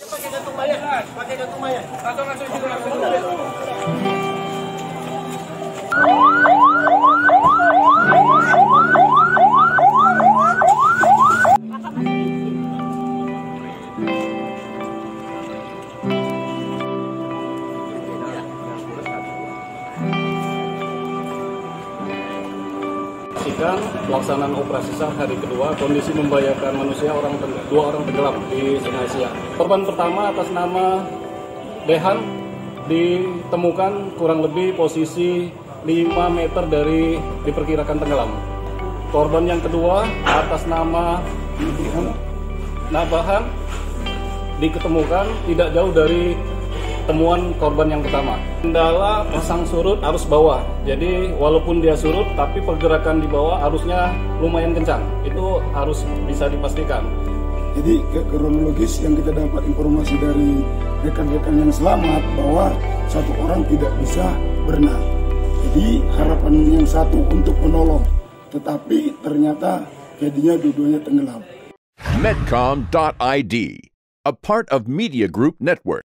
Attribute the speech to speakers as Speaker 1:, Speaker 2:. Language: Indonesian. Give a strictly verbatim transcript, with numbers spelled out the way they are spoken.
Speaker 1: Pakai gantung bayar, pakai gantung bayar. Langsung langsung juga langsung.
Speaker 2: Pelaksanaan operasi SAR hari kedua, kondisi membahayakan manusia, orang dua orang tenggelam di Sungai Siak. Korban pertama atas nama Dehan ditemukan kurang lebih posisi lima meter dari diperkirakan tenggelam. Korban yang kedua atas nama Nabahan diketemukan tidak jauh dari temuan korban yang pertama. Kendala pasang surut arus bawah. Jadi walaupun dia surut, tapi pergerakan di bawah arusnya lumayan kencang. Itu harus bisa dipastikan.
Speaker 3: Jadi kronologis yang kita dapat informasi dari rekan-rekan yang selamat bahwa satu orang tidak bisa berenang. Jadi harapan yang satu untuk menolong, tetapi ternyata jadinya dua-duanya tenggelam.
Speaker 4: Medcom dot I D, a part of Media Group Network.